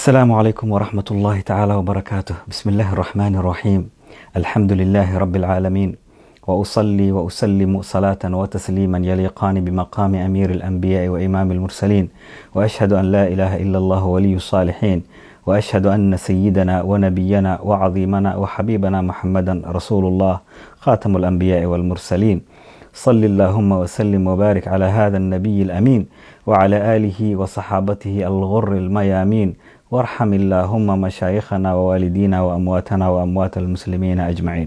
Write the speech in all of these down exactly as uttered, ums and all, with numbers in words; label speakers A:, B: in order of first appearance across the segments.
A: السلام عليكم ورحمة الله تعالى وبركاته. بسم الله الرحمن الرحيم. الحمد لله رب العالمين، وأصلي وأسلم صلاة وتسليما يليقان بمقام أمير الأنبياء وإمام المرسلين، وأشهد أن لا إله إلا الله ولي الصالحين، وأشهد أن سيدنا ونبينا وعظيمنا وحبيبنا محمدا رسول الله خاتم الأنبياء والمرسلين. صل اللهم وسلم وبارك على هذا النبي الأمين وعلى آله وصحابته الغر الميامين، وارحم اللهم مشايخنا ووالدينا وأمواتنا وأموات المسلمين أجمعين.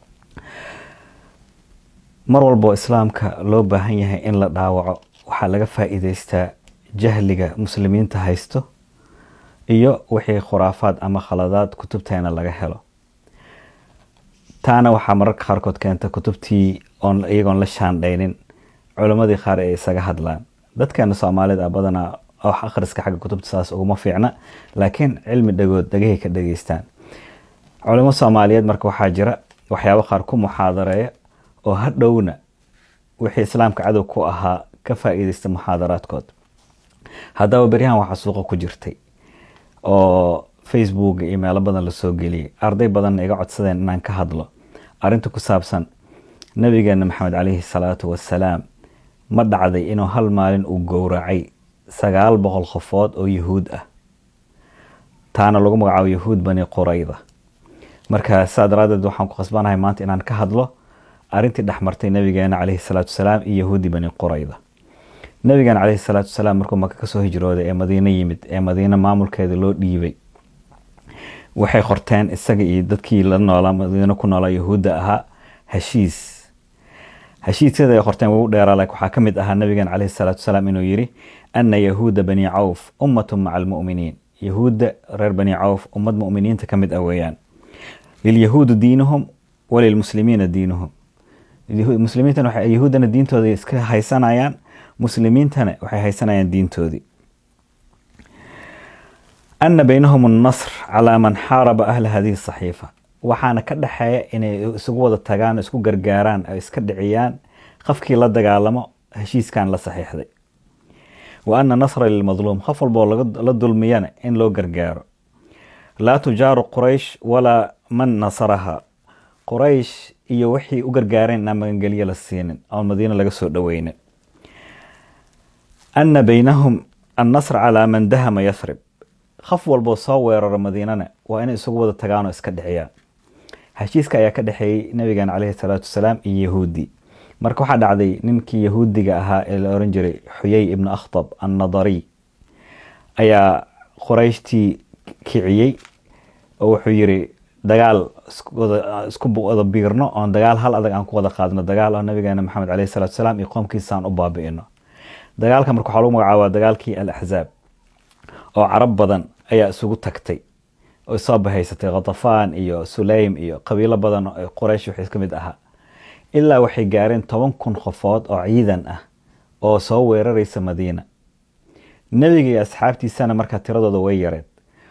A: mar walbo islaamka loo baahan yahay in la dhaawaco waxaa laga faa'iideystaa jahliga muslimiinta haysto iyo wixii khuraafaad ama khaladaad kutubteena laga helo. taana waxaa mararka qaarkood keenta kutubtii oon iyagoon la shaandhaynin culimadii qaar ay isaga hadlaan. dadkeena Soomaalida badanaa wax akhriska xagga kutubta saas uguma fiicna, laakiin cilmi dhagood dhagahay ka dhageystaan. culimo Soomaaliyeed marka waxaa jira waxyaabo qaar ku muxaadareeya oo hadhowna wixii islaamka cadow ku ahaa ka faa'iideysta muxaadaraadkood. haddaba beriyahan waxaa suuqa ku jirtay oo Facebook iyo meelo badan la soo geliyay, arday badan iga codsadeen inaan ka hadlo arrinta ku saabsan nabigeena Maxamed calayhi salaatu wassalaam ma dhacday inuu hal maalin uu gowracay sagaal boqol qofood oo yahuud ah, taana lagu magacaabo yahuud bani qurayda. marka saadaradeed waxaan ku qasbanahay maanta inaan ka hadlo arrintii dhaxmartay nabigeena calayhi salaatu wassalaam iyo yahuudi bani qurayda. nabigeena calayhi salaatu wassalaam markuu Maka ka soo hijrooday ee Madiina yimid ee Madiina maamulkeeda loo dhiibay, waxay qorteen isaga iyo dadkii la noolaa Madiina ku noolaa yahuudda ahaa heshiis. heshiisyada ay qorteen wuu dheeraa, laakiin waxaa ka mid ahaa nabigeena calayhi salaatu wassalaam inuu yiri anna yahuuda bani cawf ummatun maca almu'miniin. yahuudda reer bani cawf ummad mu'miniinta ka mid ah weeyaan. lilyahuudu diinuhum walilmuslimiina diinuhum. muslimiintana waxay yahuudana diintooda iska haysanayaan, muslimiintana waxay haysanayaan diintoodii. anna baynahum an-nasr calaa man xaaraba ahla hadihi saxiifa. waxaana ka dhaxeeya inay isugu wada tagaan, isku gargaaraan, ay iska dhiciyaan qofkii la dagaalamo heshiiskan la saxiixday. wa anna nasra lilmadluum, qof walboo la dulmiyana in loo gargaaro. laa tujaaru quraysh walaa man nasaraha. quraysh iyo wixii u gargaareen inaan magangelyo la siinin oo Madiina laga soo dhaweynin. anna baynahum an-nasr calaa man dahama yathrib. qof walboo soo weeraro Madiinana waa inay isugu wada tagaan oo iska dhiciyaan. heshiiska ayaa ka dhaxeeyay nabigeena calayhi salaatu wassalaam iyo yahuudi. marka waxaa dhacday ninkii yahuudiga ahaa ee la oran jiray Xuyay ibn Akhtab an-Nadari ayaa qurayshtii kiciyay oo wuxuu yiri dagaal isku wada biirno oo dagaal hal adag aan ku wada qaadno, dagaal oo nabigeena Maxamed calayhi salaatu wassalaam iyo qoomkiisa aan u baabi'ino. dagaalka marka waxaa lagu magacaabaa dagaalkii al-Ahzaab oo carab badan ayaa isugu tagtay oo soo bahaysatay Ghatafaan iyo Sulaym iyo qabiilo badan oo Quraysh wixii ka mid ahaa, ilaa waxay gaareen toban kun qofood oo ciidan ah oo soo weeraraysa Madiina. nabiga iyo asxaabtiisana marka tiradooda way yareed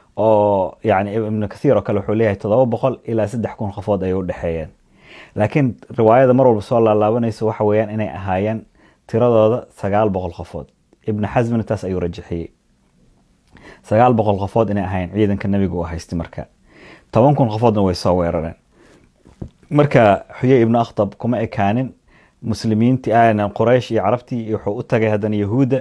A: oo yani ibn Kathiir oo kale wuxuu leeyahay todoba boqol ilaa saddex kun qofood ay u dhaxeeyeen. laakiin riwaayada mar walba soo laalaabanaysa waxa weeyaan inay ahaayeen tiradooda sagaal boqol qofood. ibn Hazm taas ayuu rajixiyay sagaal boqol qofood inay ahaayeen ciidanka nabiga uu haystay. marka toban kun qofoodna way soo weerareen. marka Xuyay ibn Akhtab kuma ekaanin muslimiintii aan Quraysh iyo Carabtii, wuxuu u tagay haddana yahuuda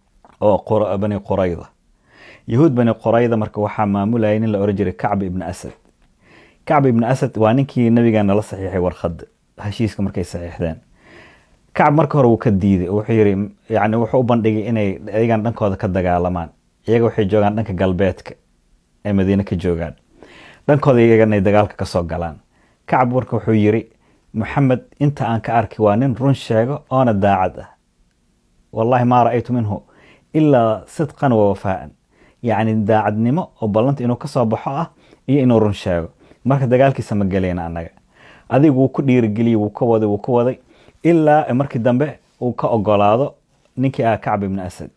A: oo bani Qurayda. yahuud bani Qurayda marka waxaa maamulayay nin la oran jiray Kacb ibn Asad. Kacb ibn Asad waa ninkii nabigeena la saxiixay warqad heshiiska markay saxiixdeen. Kacb marka hore wuu ka diiday, wuxuu yiri yani wuxuu u bandhigay inay ayagan dhankooda ka dagaalamaan. iyaga waxay joogaan dhanka galbeedka ee Madiina ka joogaan, dhankooda iyagana ay dagaalka ka soo galaan. Kacb marka wuxuu yiri Muhammad inta aan ka arkay waa nin run sheego oona daacad ah. wallahi ma ra'aytu minhu illa sidqan wa wafaan. يعني daacadnimo oo ballanta inuu ka soo baxo ah iyo inuu run sheego. marka dagaalkiisa ma galeena anaga. adigu ku dhiirigeliyay wuu ka waday wuu ka waday ilaa markii dambe uu ka ogolaado ninkii ah Kacb ibn Asad.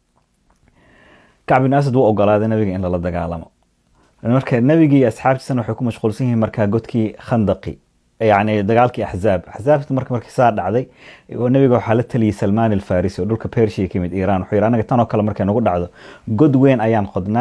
A: Kacb ibn Asad wuu ogolaaday nabiga in la dagaalamo. marka nabiga iyo asxaabtiisana waxay ku mashquulsan yihiin marka godkii Khandaqi, يعني dagaalkii Ahzaab. Ahzaabta marka markii saa dhacday nabiga waxa la taliyay Salmaan al-Farisi oo dhulka Persia ka mid Iran. wuxuu yiraahdaa tan oo kale markay nagu dhacdo god weyn ayaan qodnaa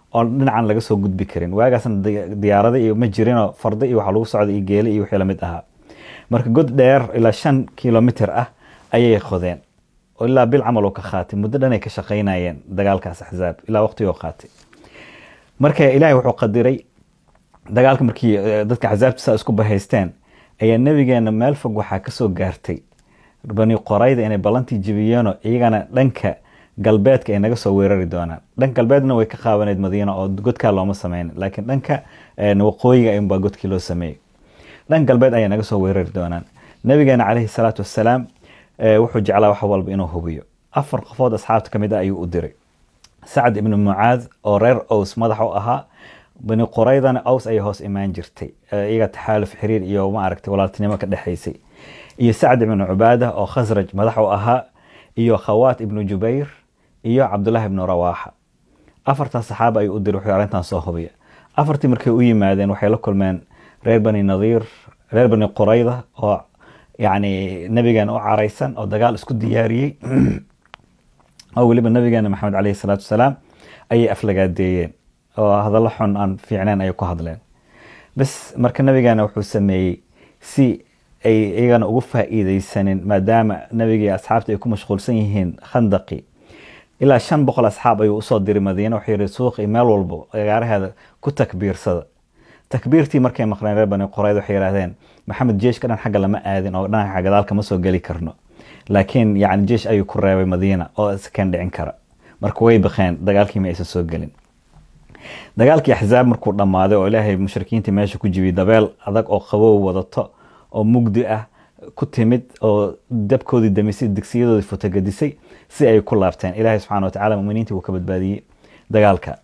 A: oo dhinacan laga soo gudbi karin. waagaasna diyaarada iyo ma jirinoo farda iyo waxa lagu socday iyo geele iyo wixii la mid ahaa. marka god dheer ilaa shan kilomitir ah ayay qodeen oo ilaa bil camal oo ka qaatay muddo dhan ay ka shaqaynayeen dagaalkaas axzaab ilaa waqtigoo qaatay. marka ilaahay wuxuu qadiray dagaalka markii dadka axzaabta saa isku bahaysteen ayaa nabigeena meel fog waxaa kasoo gaartay bani qorayda inay ballantii jibiyeenoo iyagana dhanka galbeedka ay naga soo weerari doonaan. dhanka galbeedna way ka qaabaneyd madiina oo godkaa looma sameynin, laakiin dhanka waqooyiga ayuunbaa godkii loo sameeyey. dhanka galbeed ayay naga soo weerari doonaan. nabigeena calayhi salaatu wassalaam wuxuu jeclaa wax walba inuu hubiyo. afar qofood asxaabta ka mid ah ayuu u diray. sacd ibnu mucaad oo reer aws madax u ahaa, bani qoraydana aws ayay hoos imaan jirtay, iyaga taxaaluf xiriir iyo ma aragtay walaaltinimo ka dhexaysay. iyo sacd ibnu cubaada oo khasraj madax u ahaa, iyo khawaat ibnu jubayr iyo cabdullahi ibnu rawaaxa. afartaas saxaaba ayuu u diray wuxuu arrintan soo hubiya. afartii markay u yimaadeen waxay la kulmeen reer bani nadiir, reer bani qorayda oo yacni nabigeena u caraysan oo dagaal isku diyaariyey oo weliba nabigeena maxamed calayhi salaatu wasalaam ayay aflagaadeeyeen oo hadallo xun aan fiicneen ayay ku hadleen. bas marka nabigeena wuxuu sameeyey si ay iyagana ugu faa'iidaysanin maadaama nabigii asxaabta ay ku mashquulsan yihiin khandaqi. ilaa shan boqol asxaab ayuu usoo diray madiina. wuxuu yidhi suuqii meel walbo agaaraheeda ku takbiirsada. takbiirtii markay maqleen reer bani qorayda waxay yidhaahdeen maxamed jeeshka dhan xagga lama aadin oo dhanka gadaalka ma soo geli karno, laakiin yacni jeesh ayuu ku reebay madiina oo iskan dhicin kara. marka way baqeen, dagaalkii ma aysan soo gelin. dagaalkii axzaab markuu dhammaaday oo ilaahay mushrikiintii meesha ku jibiyey, dabeel adag oo qabow wadato oo mugdi ah ku timid oo dabkoodii damisay, digsiyadoodii fotogadisay si ay ku laabteen. ilaahay subxaana watacaala muminiintii wuu ka badbaadiyey dagaalka.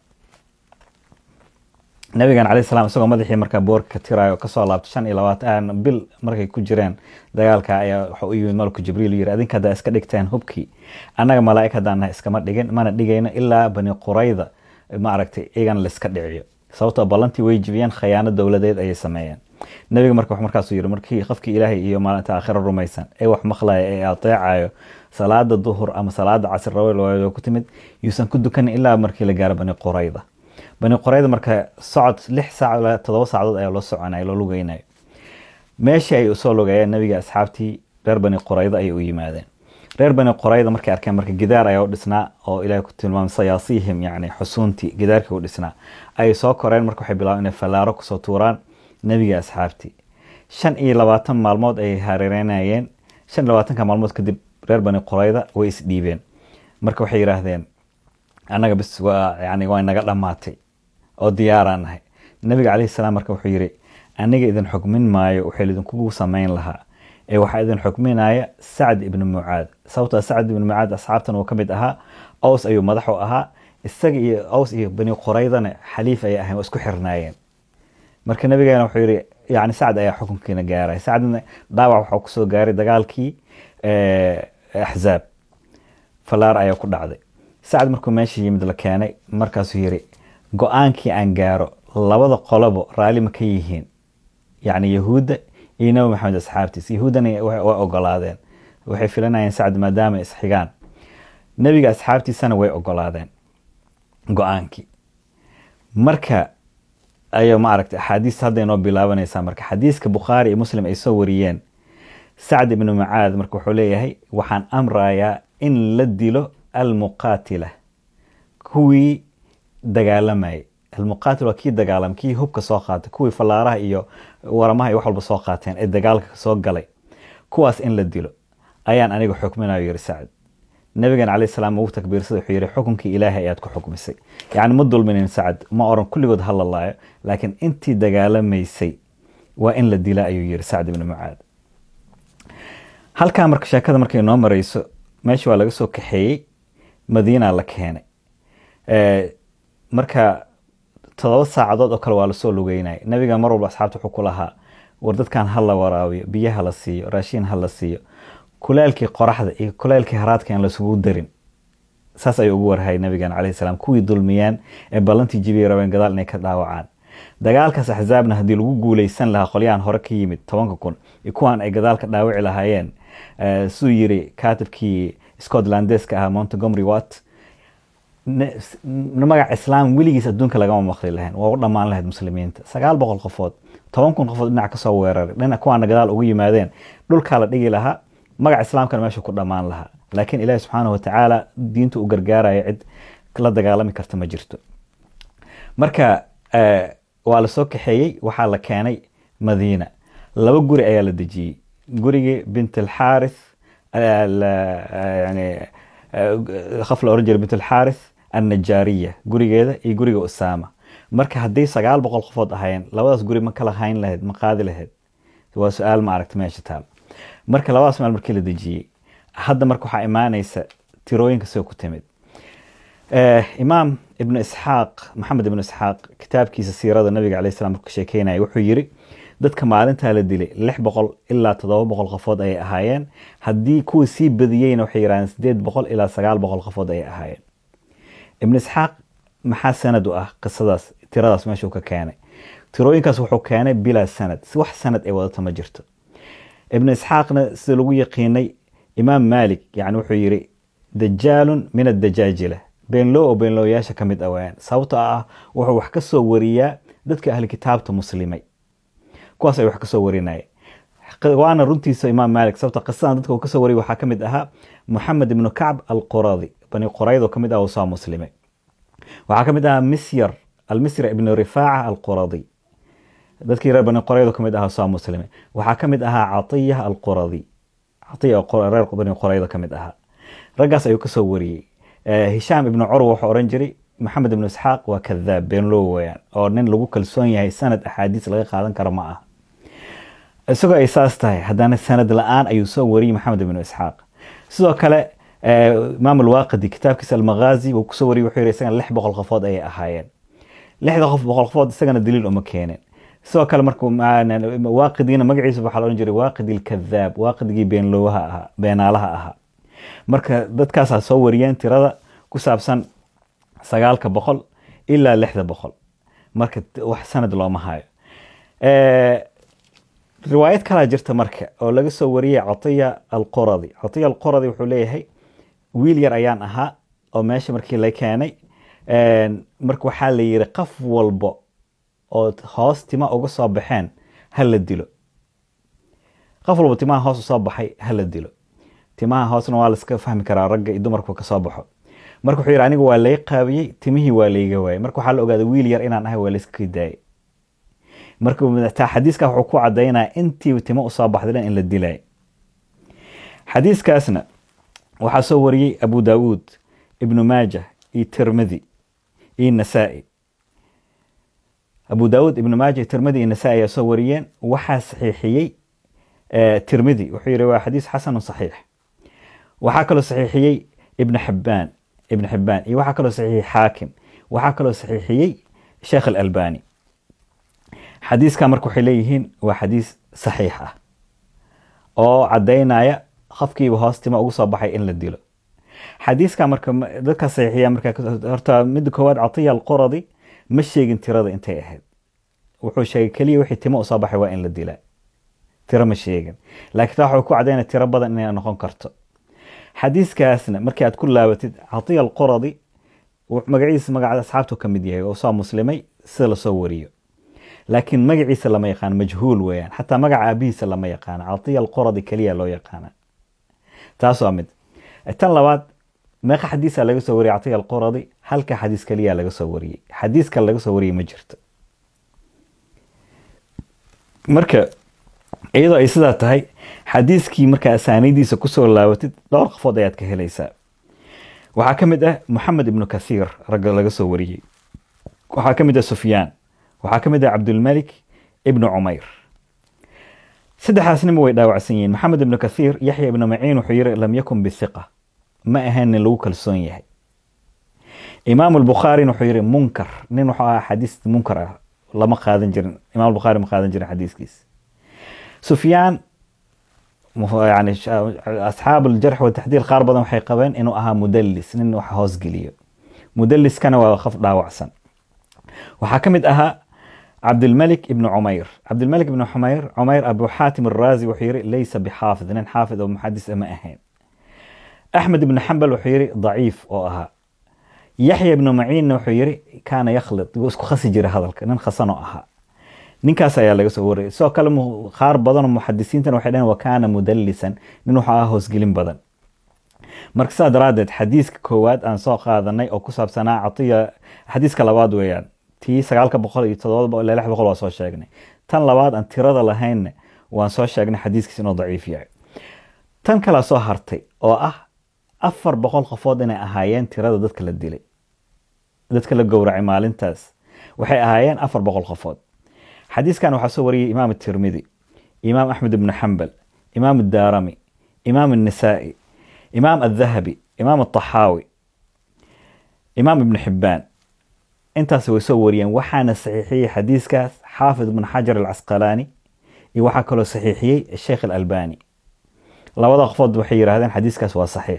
A: nabigan calayhi salaam isagoo madaxii markaa boorka ka tiraayo kasoo laabtay shan iyo labaatan bil markay ku jireen dagaalka ayaa waxa u yimid malku jibriil yiri adinka haddaa iska dhigteen hubkii, annaga malaa'ig haddaan nahay iskama dhigin mana dhigayno ilaa bani qurayda ma aragtay iyagana laiska dhiciyo. sababtoo ballantii way jibiyeen, khayaano dowladeed ayay sameeyeen. nabiga marka markaasuu yiri markii qofkii ilaahay iyo maalinta aakhira rumaysan ee wax maqlaya ee ateecayo salaada duhur ama salaada casr rawayl ku timid yuusan ku dukanin ilaa markii la gaaro bani qurayda. bani qorayda marka socod lix saac ilaa todoba saacadood ayaa loo soconaya, loo lugaynayo. meeshii ay usoo lugayeen nabiga asxaabtii reer bani qorayda ayay u yimaadeen. reer bani qorayda markay arkeen marka gidaar ayaa u dhisnaa oo ilaahay ku tilmaamay sayaasihim, yacni xusuuntii gidaarkii u dhisnaa ayay soo koreen. marka waxay bilaabeen inay fallaaro kusoo tuuraan nabiga asxaabtii. shan iyo labaatan maalmood ayay hareereynayeen. shan iyo labaatanka maalmood kadib reer bani qorayda way isdhiibeen. marka waxay yidhaahdeen annaga bis waa yani waa inaga dhammaatay oo diyaaraan nahay. nabiga calayhi salaam marka wuxuu yidhi aniga idin xukmin maayo waxay idinkugu samayn lahaa ee waxaa idin xukminaya sacd ibnu mucaad. sababtoo sacd ibnu mucaad asxaabtan uu ka mid ahaa, aws ayuu madax u ahaa, isaga iyo aws iyo bani qoraydana xaliif ayay ahayn oo isku xirnaayeen. marka nabigeena wuxuu yidhi yani sacd ayaa xukunkiina gaaray. sacdna dhaawac waxaa kusoo gaaray dagaalkii axzaab, falaar ayaa ku dhacday. sacd markuu meesha yimid la keenay markaasuu yidhi go-aankii aan gaaro labada qolobo raalli ma ka yihiin, yacni yahuudda iyo nabi maxamed asxaabtiisa. yahuuddana way ogolaadeen, waxay filanayeen sacd maadaama isxigaan. nabiga asxaabtiisana way ogolaadeen go-aankii. marka ayo ma aragtay axaadiis hadda inoo bilaabanaysaa. marka xadiiska bukhaari iyo muslim ay soo wariyeen, sacd ibnu mucaad marka wuxuu leeyahay waxaan amrayaa in la dilo almuqaatila, kuwii dagaalamayay. almuqaatil waa kii dagaalam, kii hubka soo qaatay, kuwii fallaaraha iyo waramaha iyo wax walba soo qaateen ee dagaalka soo galay, kuwaas in la dilo ayaan aniga xukminayo yiri sacd. nabigan calayhi salaam uu takbiirsada wuxuu yiri xukunkii ilaahay ayaad ku xukmisay. yacni ma dulminin sacd, ma oran kulligood hala laayo, laakiin intii dagaalamaysay waa in la dila ayuu yiri sacd ibnu mucaad. halkaa marka sheekada markay noo marayso meesha waa laga soo kaxeeyey, madiina la keenay. marka todoba saacadood oo kale waa lasoo lugeynaya. nabiga mar walba asxaabta wuxuu ku lahaa war dadkan ha la waraabiyo, biyaha la siiyo, raashin ha la siiyo, kulaalkii qoraxda iyo kulaalkii haraadka aan lasugu darin. saas ayuu ugu warhayay nabigan calayhi salaam kuwii dulmiyaan ee ballantii jibiyay rabeen gadaal inay ka dhaawacaan. dagaalkaas axzaabna haddii lagu guuleysan lahaa qolyahan hore ka yimid tobanka kun iyo kuwan ay gadaal ka dhaawici lahaayeen, siduu yiri kaatibkii scotlandeska ahaa Montgomery Watt, magac islaam weligiis adduunka lagama maqli lahayn waa u dhammaan lahayd muslimiinta sagaal boqol qofood toban kun qofood dhinac ka soo weeraray dhinac kuwaana gadaal ugu yimaadeen dhulkaa la dhigi lahaa magac islaamkana meesha ku dhammaan lahaa laakiin ilaahi subxaanahu watacaala diinta u gargaaraya cid la dagaalami karta ma jirto marka waa la soo kaxeeyey waxaa la keenay madiina laba guri ayaa la dejiyey gurigii bint alxaaris yani khaf la oran jiray bint alxaaris annajaariya gurigeeda iyo guriga usaama marka haddii sagaal boqol qofood ahaayeen labadaas guri ma kala hayn lahayd ma qaadi lahayd waa su-aal ma aragta meesha taal marka labadaas meel markii la dejiyey hadda marka waxaa imaanaysa tirooyinka soo ku timid imaam ibnu isxaaq maxamed ibnu isxaaq kitaabkiisa siirada nabiga alayh salam markuu sheekeynaya wuxuu yiri dadka maalintaa la dilay lix boqol ilaa toddoba boqol qofood ayay ahaayeen haddii kuwa sii badiyeyna waxay yidhahdeen sideed boqol ilaa sagaal boqol qofood ayay ahaayeen ibnu isxaaq maxaa sanad u ah qisadaas tiradaas meeshuu ka keenay tirooyinkaas wuxuu keenay bilaa sanad wax sanad ay wadata ma jirto ibnu isxaaqna sida lagu yaqiinay imaam maalik yani wuxuu yiri dajaalun min addajaajila beenloo oo beenlooyaasha ka mid awaan sababtoo ah wuxuu wax ka soo wariyaa dadka ahli kitaabta muslimay kuwaas ay wax ka soo warinayeen waana runtiisa imaam maalik sababta qisadan dadka uu ka soo wariyay waxaa ka mid ahaa moxamed ibnu kacb alquradi bani quraydo ka mid ah oo soo muslimay waxaa ka mid ahaa misyar almisri ibnu rifaaca alquradi dadkii reer bani quraydo ka mid ahaa soo muslimay waxaa ka mid ahaa catiya alquradi catiya reer bani quraydo ka mid ahaa raggaas ayuu ka soo wariyey hishaam ibnu curwa wuxuu oran jiray maxamed ibnu isxaaq waa kadaab beenloo weyaan oo nin lagu kalsoon yahay sanad axaadiis laga qaadan karo ma aha isagoo ay saas tahay haddana sanad la-aan ayuu soo wariyey maxamed ibnu isxaaq sidoo kale imaam alwaaqidi kitaabkiisa almaghazi uu kusoo wariyey wuxuu yiri isagana lix boqol qofood ayay ahaayeen lixda qof boqol qofood isagana daliil uma keenin sidoo kale markuu waaqidiina magaciisa waxaa la oran jiray waaqidi alkadaab waaqidigii beenloowaha ahaa beenaalaha ahaa marka dadkaasaa soo wariyeen tirada ku saabsan sagaalka boqol ilaa lixda boqol marka wax sanad looma hayo riwaayad kalaa jirta marka oo laga soo wariyay catiya alquradi catiya alquradi wuxuu leeyahay wiil yar ayaan ahaa oo meesha markii la keenay marka waxaa la yiri qof walbo oo hoos tima uga soo baxeen ha la dilo qof walbo timaha hoos u soo baxay ha la dilo timaha hoosna waa la iska fahmi karaa ragga iyo dumarku ka soo baxo marka wuxuu yiri aniga waa lay qaabiyey timihii waa layga waayay marka waxaa la ogaaday wiil yar inaan ahay waa la iska daayay marka taa xadiiska wuxuu ku cadeynaa intii timo u soo baxday in la dilay xadiiskaasna waxaa soo wariyay abu daawud ibnu maajah iyo tirmidhi iyo nasaa'i abu daawud ibnu maajah iyo tirmidhi iyo nasaa'i ayaa soo wariyeen waxaa saxiixiyey tirmidhi wuxuu yiri waa xadiis xasan saxiix waxaa kaloo saxiixiyey ibn xibaan ibn xibaan iyo waxaa kaloo saxiixiyey xaakim waxaa kaloo saxiixiyey sheekh alalbani xadiiska marka waxay leeyihiin waa xadiis saxiix ah oo cadeynaya qofkiiba hoostima ugu soo baxay in la dilo xadiiska marka dadka saxiixiya marka horta mid koowaad catiya alquradi ma sheegin tirada intay ahayd wuxuu sheegay kaliya wixii timo u soo baxay waa in la dilaa tiro ma sheegin laakiin taa wuxuu ku cadeynaya tiro badan inay noqon karto xadiiskaasna markii aad ku laabatid catiya alquradi magaciisa magaca asxaabtu ka mid yahay oo soo muslimay sida la soo wariyo laakiin magaciisa lama yaqaan majhuul weeyaan xataa magaca aabihiisa lama yaqaan catiya alquradi kaliya loo yaqaana taas waa mid tan labaad meeqa xadiisa laga soo wariyay catiya alquradi halka xadiis kaliya laga soo wariyay xadiiska laga soo wariyay ma jirto marka iyadoo ay sidaa tahay xadiiskii markaa asaanidiisa kusoo laabatid dhowr qofood ayaad ka helaysaa waxaa ka mid ah moxamed ibnu kathiir ragga laga soo wariyey waxaa ka mid ah sufyaan waxaa ka mid ah cabdulmalik ibnu cumayr saddexaasnima way dhaawacsan yihiin maxamed ibnu kathiir yaxya ibnu maciin wuxuu yiri lam yakun bithiqa ma ahayn nin lagu kalsoon yahay imaam albukhaari wuxuu yiri munkar nin wuxuu ahaa xadiis munkar ah lama qaadan jirin imaam albukhaari ma qaadan jirin xadiiskiisa سفيان يعني أصحاب الجرح والتحديد قار بدن waxay qabeen inuu ahaa mudallis nin wax hoos geliyo mudallis kana waa khaf dhaawacsan waxa kamid ahaa عبد الملك ابن عمير عبد الملك ابن عمير عمير أبو حاتم الرازي وحيري ليس بحافظ nin حافظ أو محدث أما أهين أحمد بن حنبل وحيري ضعيف أو أها yaxya ibnu maciinna wuxuu yiri kaana yakhlid wuu isku khasi jiray hadalka nin khasanoo ahaa ninkaas ayaa laga soo wariyay sidoo kale qaar badan oo muxadisiintana waxay dhaheen wa kaana mudallisan nin wuxuu ahaa hoosgelin badan marka saa daraadeed xadiiska koowaad aan soo qaadanay oo ku saabsanaa catiya xadiiska labaad weeyaan tii sagaalka boqol iyo toddoba ilaa lix boqol waa soo sheegnay tan labaad aan tirada lahaynna waan soo sheegnay xadiiskiis inuu daciif yahay tan kala soo hartay oo ah afar boqol qofood inay ahaayeen tirada dadka la dilay dadka la gowracay maalintaas waxay ahaayeen afar boqol qofood xadiiskan waxaa soo wariyay imaam at-Tirmidhi imaam Ahmad ibn Hanbal imaam ad-Darimi imaam an-Nasa'i imaam al-Dhahabi imaam at-Tahawi imaam ibn Hibban intaas way soo wariyeen waxaana saxiixiyay xadiiskaas xaafid ibn Hajar al-Asqalani iyo waxa kale saxiixiyay Sheikh al-Albani labada qofood waxay yiraahdeen xadiiskaas waa saxiix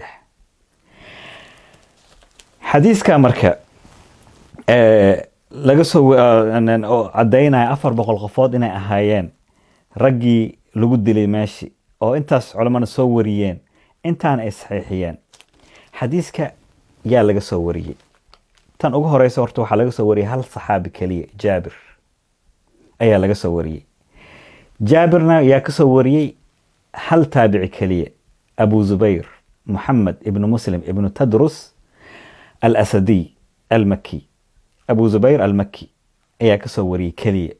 A: xadiiska marka ee laga soo cadeynaya afar boqol qofood inay ahaayeen raggii lagu dilay meeshii oo intaas culimada soo wariyeen intaan ay saxiixiyeen xadiiska yaa laga soo wariyay tan ugu horeysa horta waxa laga soo wariyay hal saxaabi kaliya Jaabir ayaa laga soo wariyay Jaabirna yaa ka soo wariyay hal taabici kaliya Abu Zubayr Muhammad ibn Muslim ibn Tadrus al-Asadi al-Makki أبو زبير المكي أيها كسو وري كلية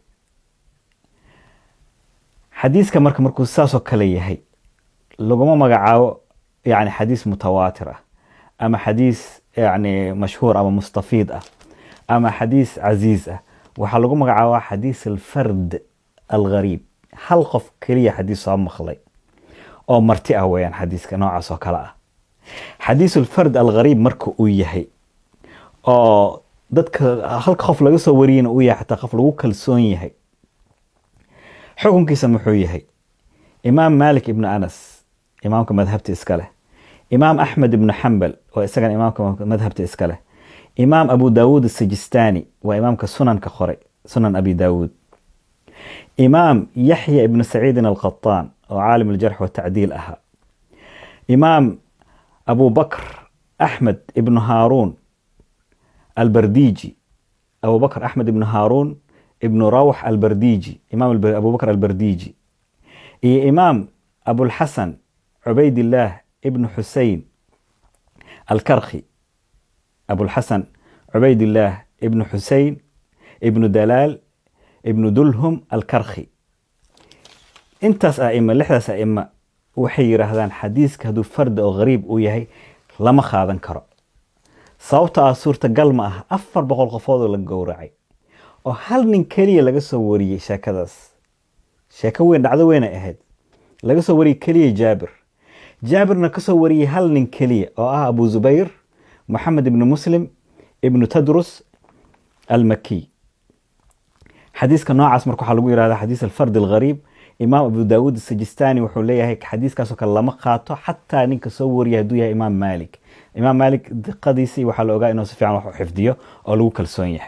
A: حديث كمرك مركز ساسو كلية هي لقما مقعاو يعني حديث متواترة أما حديث يعني مشهور أما مستفيد أما حديث عزيزة وحلقوا مقعاو حديث الفرد الغريب حلقف كلية حديث صاب مخلي أو مرتئة ويان حديث كنوع سو كلا حديث الفرد الغريب مركو ويهي أو dadka halka qof laga soo wariyay uu yahay xataa qof lagu kalsoon yahay xukunkiisa muxuu yahay imaam Malik ibn Anas imaamka madhabta iska leh imaam Ahmad ibn Hanbal waa isaga imaamka madhabta iska leh imaam Abu Dawud as-Sijistani waa imaamka sunanka qoray sunan Abi Dawud imaam Yahya ibn Sa'id al-Qattan oo caalim al-jarh wa ta'dil aha imaam Abu Bakr Ahmad ibn Harun البرديجي أبو بكر أحمد بن هارون ابن روح البرديجي إمام أبو بكر البرديجي إيه إمام أبو الحسن عبيد الله ابن حسين الكرخي أبو الحسن عبيد الله ابن حسين ابن دلال ابن دلهم الكرخي انتس أئمة لحدث أئمة وحي رهدان حديث كهدو فرد أو غريب ويهي لما خاذن كرأ sababta suurta gal ma ah afar boqol qofood oo la gowracay oo hal nin kaliya laga soo wariyay sheekadaas sheeko weyn dhacdo weyn ay ahayd laga soo wariyay kaliya Jaabir Jaabirna ka soo wariyay hal nin kaliya oo ah Abu Zubayr Muhammad ibn Muslim ibn Tadrus al-Makki xadiiska noocaas marka waxa lagu yiraahdaa xadiis al-fard al-gharib imaam Abu Dawud as-Sijistani wuxuu leeyahay xadiiskaas oo kale lama qaato xataa ninka soo wariyay haduu yahay imaam Malik imaam Malik diqadiisi waxa la ogaa inuu si fiican wax u xifdiyo oo lagu kalsoon yahay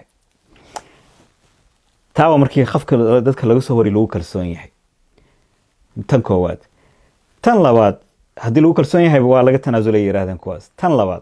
A: taawa markii qofka dadka laga soo wari lagu kalsoon yahay tan koowaad tan labaad hadii lagu kalsoon yahay waa laga tanaasulay yiraahdaan kuwaas tan labaad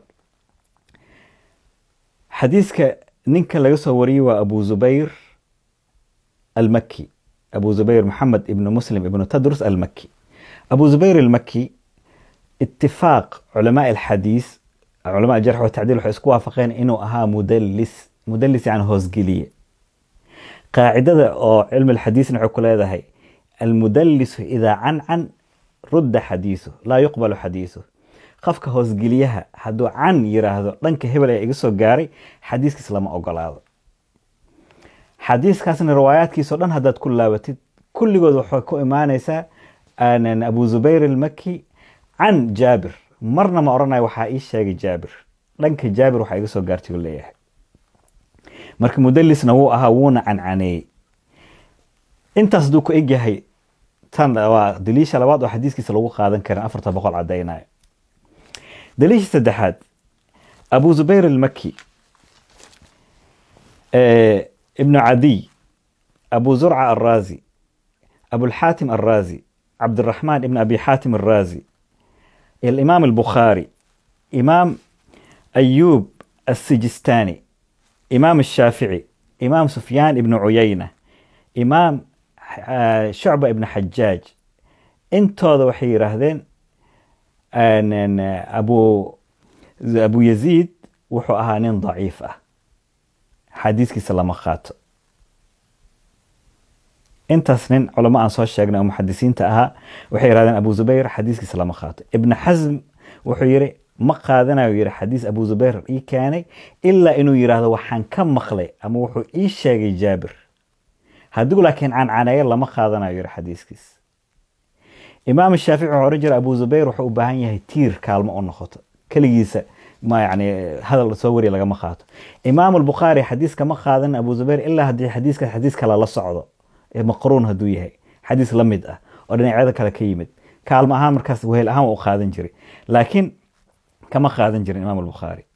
A: xadiiska ninka laga soo wariyay waa Abu Zubayr al-Makki Abu Zubayr Muhammad ibn Muslim ibn Tadrus al-Makki Abu Zubayr al-Makki اتفاق علماء الحديث علماء الجرح والتعديل وحيسكوا وافقين انه اها مدلس مدلس يعني هوسجليه قاعده او علم الحديث نحكوا لها هي المدلس اذا عن عن رد حديثه لا يقبل حديثه قفك هوسجليها haduu عن yiraahdo dhanka hebel ay iga soo gaaray xadiiskiis lama ogolaado xadiiskaasna riwaayadkiisa dhan hadaad ku laabatid kulligood waxay ku iimaanaysaa an Abu Zubayr al-Makki عن جابر مرنا ما أرنا وحا شاقي جابر لانك جابر وحا إيقصو قارتي ولا إيه مرك مدلس نوو أهاونا عن عني انت صدوكو إيجي هاي تان دليش على بعض وحديث كيس لوو قادن كان أفرطة بقول عدينا دليش سدحات أبو زبير المكي اه ابن عدي أبو زرعة الرازي أبو الحاتم الرازي عبد الرحمن ابن أبي حاتم الرازي الإمام البخاري إمام أيوب السجستاني، إمام الشافعي، إمام سفيان ابن عيينة، إمام شعبة ابن حجاج، intooda waxay yiraahdeen abu abu yaziid wuxuu ahaa nin daciif ah, xadiiskiisa lama qaato. intaas nin culamo aan soo sheegnay oo muxadisiinta ahaa waxay yiraahdeen abu zubayr xadiiskiisa lama qaato. ibn xasm wuxuu yiri ma qaadanayo yiri xadiis abu zubayr ii keenay ilaa inuu yiraahdo waxaan ka maqlay ama wuxuu ii sheegay jaabir. hadduu laakiin can canayo lama qaadanayo yiri xadiiskiisa. imaam shaafici wuxuu oran jiray abu zubayr wuxuu u baahan yahay tiir kaalmo u noqoto, kaligiisa ma yani hadal soo wari laga ma qaato. imaam al-bukhari xadiiska ma qaadan abu zubayr ilaa haddii xadiiska xadiis kale la socdo ee maqruun hadduu yahay xadiis la mid ah oo dhinacyada kale ka yimid, kaalmo ahaan markaas wehel ahaan u qaadan jiray, laakiin kama qaadan jirin imaam al-bukhari.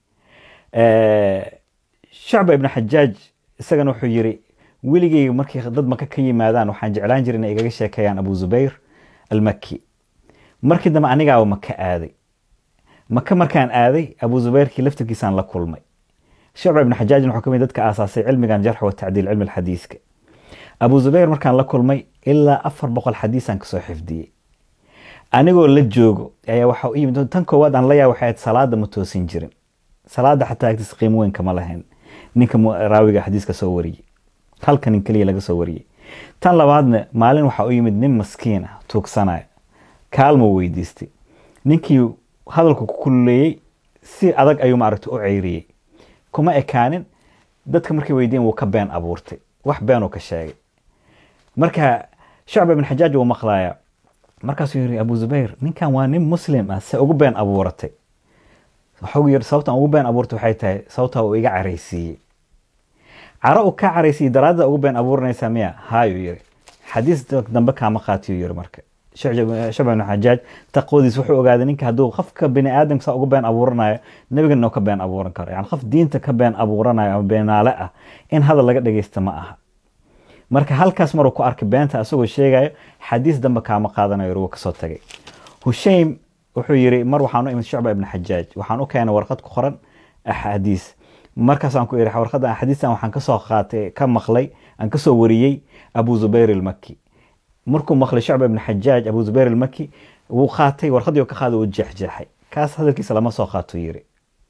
A: shucba ibn xajaaj isagana wuxuu yiri weligeyga markii dad maka ka yimaadaan waxaan jeclaan jiray inay igaga sheekeeyaan abu zubayr المكي. markii dambe anigaa maka aaday, maka markaan aaday abu zubayrkii laftirkiisaan la kulmay. shucba ibn xajaaj wuxuu kamid dadka aasaasay cilmigan jarx wa tacdiil cilmi alxadiiska. abu zubayr markaan la kulmay ilaa afar boqol xadiisaan kasoo xifdiyey anigoo la joogo ayaa waxa u yimid tan koowaad aan la yaa waxay salaada ma toosin jirin, salaada xataa agtiis qiimo weyn kama lahayn ninka raawiga xadiiska soo wariyay, halka nin kaliya laga soo wariyay. tan labaadna maalin waxa u yimid nin maskiin ah tuugsanaya, kaalmo weydiistay, ninkii hadalku ku kulleeyay si adag ayuu maaragtay u ceyriyay, kuma ekaanin dadka markay weydiin wuu ka been abuurtay, wax been uu ka sheegay. marka shucba ibn xajaaj uu maqlaaya markaasuu yiri abu zubayr ninkan waa nin muslim ah se ugu been abuuratay. wuxuu yiri sababta ugu been abuurtay waxay tahay sababta uu iga careysiiyey. caro uu ka careysiiyey daraadda ugu been abuuranaysa miya? haayu yiri xadiis dambe kaama qaatiyo yiri. marka shucba ibn xajaaj taqoodiis wuxuu ogaaday ninka hadduu qofka bini aadamka saa ugu been abuuranayo nabigana ka been abuuran karo, yani qof diinta ka been abuuranayo ama beenaale ah in hadal laga dhageysta ma aha. marka halkaas maruu ku arkay beenta asagoo sheegayo xadiis dambe kaama qaadanayo uu ka soo tagay. hushaym wuxuu yiri mar waxaan u imid shucba ibn xajaaj waxaan u keenay warqad ku qoran axaadiis, markaas aan ku iri warqadan xadiistan waxaan ka soo qaatay ka maqlay aan ka soo wariyay abu zubayr al-makki. markuu maqlay shucba ibn xajaaj abu zubayr al-makki wuu qaatay warqadii ka qaaday oo jeexjeexay, kaas hadalkiisa lama soo qaato yiri.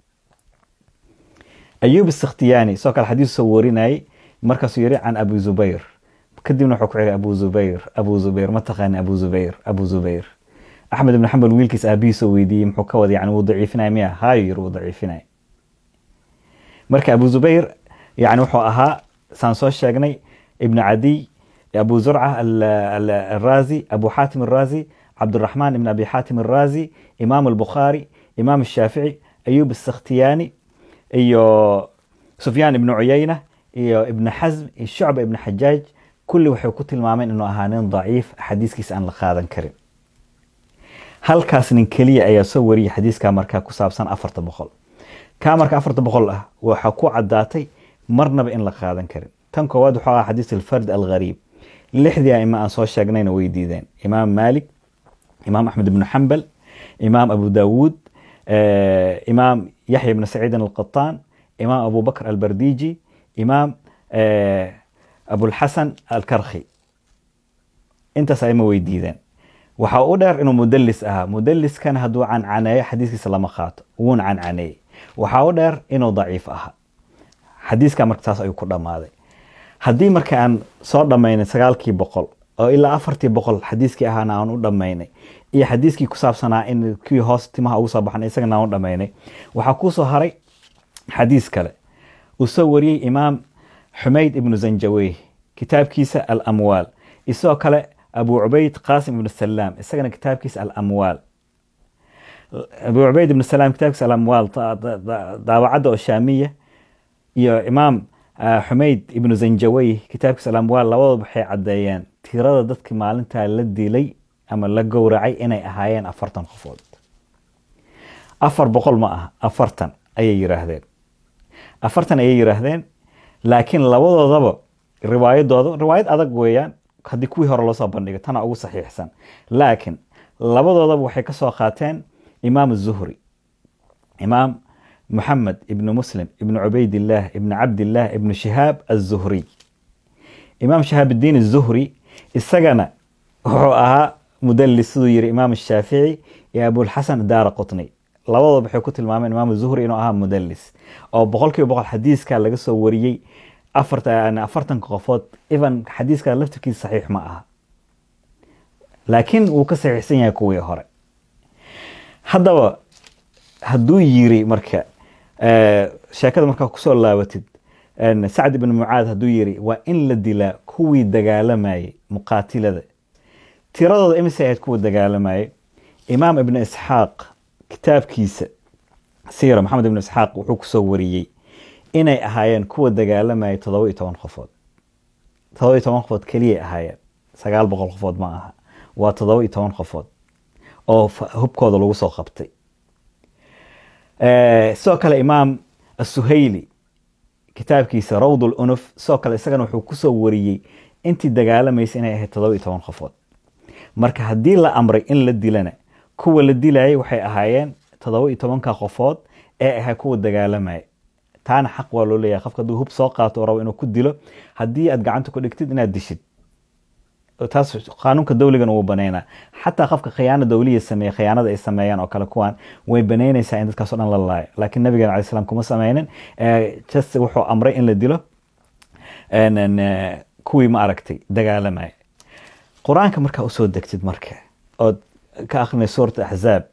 A: ayub as-sakhtiyani soo kale xadiis soo warinay markaas yiri can abu zubayr, kadibna wuxuu ku yiri abu zubayr abu zubayr ma taqaan abu zubayr abu zubayr. axmed ibn hanbal wiilkiis aabihiisa weydiiyey muxuu ka wada yani wuu daciifinay miya? haayo yiri wuu daciifinay. marka abu zubayr yani wuxuu ahaa saan soo sheegnay ibn cadiy, أبو زرعة الرازي، أبو حاتم الرازي، عبد الرحمن بن أبي حاتم الرازي، إمام البخاري، إمام الشافعي، أيوب السختياني، إيو سفيان بن عيينة، إيو ابن حزم، الشعب ابن حجاج، كل وحي كتل مامين إنه أهانين ضعيف حديث كيس أن لخاذا كريم. هل كاسنين كلية أي صوري حديث كامركا كسابسان أفرت بخل كامركا أفرت بخل وحكو عداتي مرنا بإن لخاذا كريم. تنكو واد وحا حديث الفرد الغريب لحدي إما أنصار شاقنين ويديدين إمام مالك، إمام أحمد بن حنبل، إمام أبو داود، آه، إمام يحيى بن سعيد القطان، إمام أبو بكر البرديجي، إمام آه، أبو الحسن الكرخي. انت سايما ويديدين وحاودر إنه مدلس أها مدلس كان هدو عن عناية حديث سلامخات ون عن عناية، وحاودر إنه ضعيف أها حديث كان مركز أيو كرة ماذا haddii marka aan soo dhamaynay sagaalkii boqol oo ilaa afartii boqol xadiiskii ahaana aan u dhamaynay iyo xadiiskii ku saabsanaa in kii hoos timaha ugu soo baxan isagana aan u dhamaynay, waxaa ku soo haray xadiis kale uu soo wariyay imaam xumayd ibn zanjawayh kitaabkiisa al-amwaal, isoo kale abu ubayd qasim ibn salaam isagana kitaabkiisa al-amwaal. abu ubayd ibn salaam kitaabkiisa al-amwaal daawacada oo shaamiya iyo imaam حميد ابن زنجوي كتاب الأموال لوضع بحي عديان تيرادة دادك مالنتا لدي لي أما لقو رعي إني أهايان أفرتن خفوض أفر بقول ما أفرتن أي يراهدين أفرتن أي يراهدين لكن لوضع ضبا رواية ضبا رواية أدق ويان هدي كوي هرلو صابرنيك تانا أقول صحيح حسن، لكن لوضع ضبا وحي كسوخاتين إمام الزهري إمام محمد ابن مسلم ابن عبيد الله ابن عبد الله ابن شهاب الزهري. إمام شهاب الدين الزهري السجن هو مدلس يري إمام الشافعي يا أبو الحسن دار قطني لوضع بحكوت الإمام إمام الزهري إنه أهم مدلس أو بقولك يبغى الحديث كان لقى صوري أفرت أنا أفرتن قفات إذن حديث كان لفت كي صحيح معها لكن وكسر حسين يكوي هراء هذا هدو يري مركا آه شاكذا مركا كسر الله وتد أن سعد بن معاذ هدو يري وإن لدلا كوي دجال ماي مقاتل ذا ترى إم سعد كوي دجال ماي إمام ابن إسحاق كتاب كيس سيرة محمد بن إسحاق وحوك صوري إني أهايان كوي دجال ماي تضوي توان خفض تضوي توان خفض كلية أهايان سجال بقول خفض معها وتضوي توان خفض أو هب كود لو سو خبطي أه سوكل إمام السهيلي كتاب كيس روض الأنف سوكل إسقنا وحوك صوري أنت الدجال ما يسينا تضوي توان خفض marka hadii la amray in la dilana kuwa la dilay waxay ahaayeen toddoba iyo toban ka qofood ee ah kuwa dagaalamay taana xaq waa loo leeyahay qofka duu hub soo qaato oo rabo inuu ku dilo hadii aad gacanta ku dhigtid inaad dishid taas qaanuunka dawligan uu baneeyna hatta qofka khiyaano dawliye sameeyay khiyaanada ay sameeyaan oo kale kuwan way baneynaysaa in dadkaas oo dhan la laayo laakiin nabiga cali salaam kuma sameeynin ee just wuxuu amray in la dilo een kuwii ma aragtay dagaalamay قرآن كمركا أسود دكتد مركا أو كأخذنا سورة أحزاب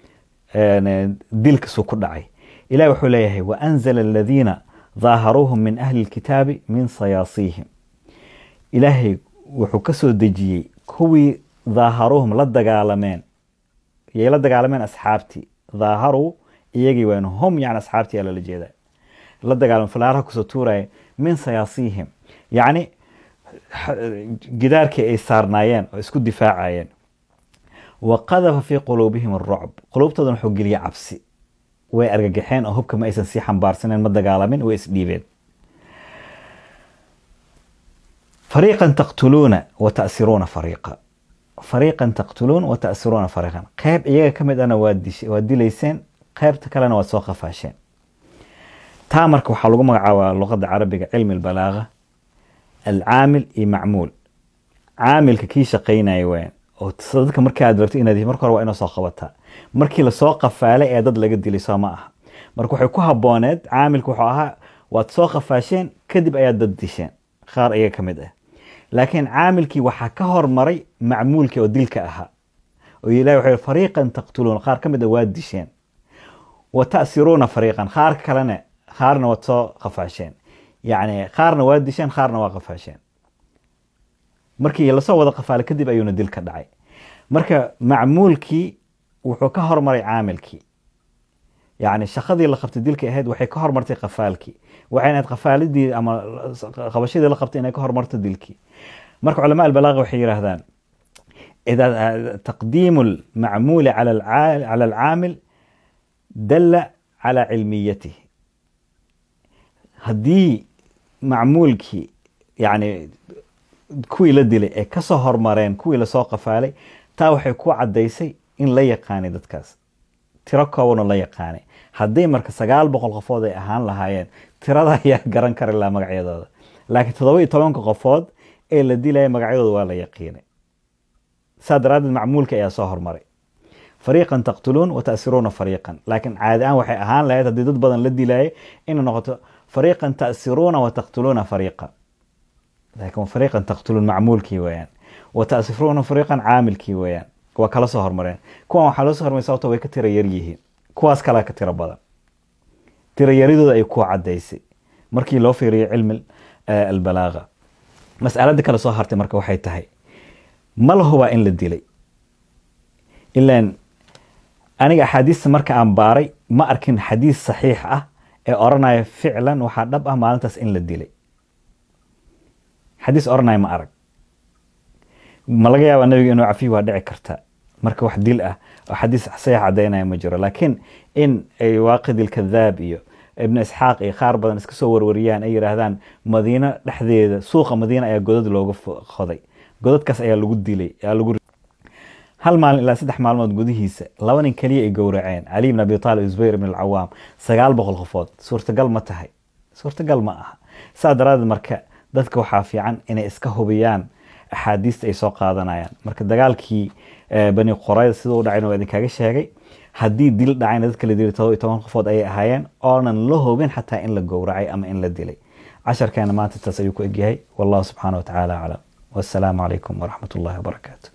A: ديلك سوكر دعي إلى وحليه وأنزل الذين ظاهروهم من أهل الكتاب من صياصيهم إلهي وحكسوا دجي كوي ظاهروهم لدق عالمين يلدق عالمين أصحابتي ظاهروا يجي وين هم يعني أصحابتي على الجيدة لدق عالمين فلارها كسوتورة من صياصيهم يعني جدارك أي صارنايين أو اسكو دفاعيين وقذف في قلوبهم الرعب قلوب تدن حق لي عبسي وأرجحين أو هب كما إيسن سيحن بارسنين مدى عالمين وإسديبين فريقا تقتلون وتأسرون فريقا فريقا تقتلون وتأسرون فريقا قيب إيجا كمد أنا وادي, وادي ليسين قيب تكالنا واتسوق فاشين تامرك وحلقوا مع اللغة العربية علم البلاغة العامل إي معمول عامل كي شقينا يوين أو تصدق مركي أدركت إن هذه مركي وإنه صاقبتها مركي لسوق فعلي إعداد لقد اللي سامعها مركو حيكوها بوند عامل كوحاها وتسوق فاشين كذب أياد ضدشين خار أيه كمده لكن عامل كي وحا كهر مري معمول كي وديلك أها ويلاقي وحي فريقا تقتلون خار كمده وادشين وتأسرون فريقا خار كلنا خارنا وتسوق فاشين يعني خارنا وادشين خارنا واقف هاشين مركي يلا سو ودا قفاله كدب ايونا ديلك دحاي marka macmuulkii wuxuu ka hormaray caamilkii يعني shaqadii la qabtay dilka ahayd waxay ka hormartay qafaalkii waxayna qafaalidii ama qabashadii la qabtay inay ka hormarto dilkii marka culamaa albalaagha waxay yiraahdaan إذا تقديم المعمول على على العامل دل على علميته هدي معمولكي يعني كوي لدلي ee ka soo hormareen kuwii la soo qafaalay taa waxay ku cadeysay in la yaqaan dadkaas tiro kooban la yaqaan haddii marka sagaal boqol qofood ay ahaan lahaayeen tirada ayaa garan kari la magacyadooda laakiin toddoba iyo toban qofood ee la dilay magacyadooda waa la yaqaan sadaraad macmuulka ayaa soo hormaray فريقا تقتلون وتأسرون فريقا لكن عادة waxay ahaan lahayd haddii dad badan la dilay in noqoto فريقا تأسرون وتقتلون فريقا لكن فريقا تقتلون معمول كي ويان وتأسفرون فريقا عامل كي ويان وكلا سهر مرين كوا وحلا سهر مساوته way ka tira yar yihiin kuwaas kala ka tira badan tira yaridu ay ku cadeysay markii loo fiiriyo cilmi albalaagha mas'alada kala soo hartay marka waxay tahay mal huwa in la dilay ilaan aniga ahadiis marka aan baaray ma arkin hadiis saxiix ah ee oranaya ficlan waxa dhab ah maalintaas in la dilay حديث أرناي ما أرق ما لقى يا النبي إنه عفيه وادعي كرتا مرك واحد دلقة حديث صحيح عدينا مجرى لكن إن أي واقد الكذاب إيو ابن إسحاق إي خاربا نسكسور وريان أي رهذان مدينة لحظة سوق مدينة أي جدد لوقف خضي جدد كاس أي لوجد دلي أي لوجد hal maalin ilaa saddex maalmood gudihiisa laba nin kaliya ay gowraceen cali ibn abi taalib iyo zubayr ibn alcawaam sagaal boqol qofood suurtagal ma tahay suurtagal ma aha saa daraadeed marka dadka waxaa fiican inay iska hubiyaan axaadiista ay soo qaadanayaan marka dagaalkii bani qurayda siduu u dhacayna waa idinkaaga sheegay haddii dil dhacayna dadka la dilay todoba iyo toban qofood ayay ahaayeen oonan la hubin xataa in la gowracay ama in la dilay casharkeena maanta taas ayuu ku egyahay wallahu subxaana wa tacaala aclam wassalaamu calaykum waraxmat ullahi wabarakaatu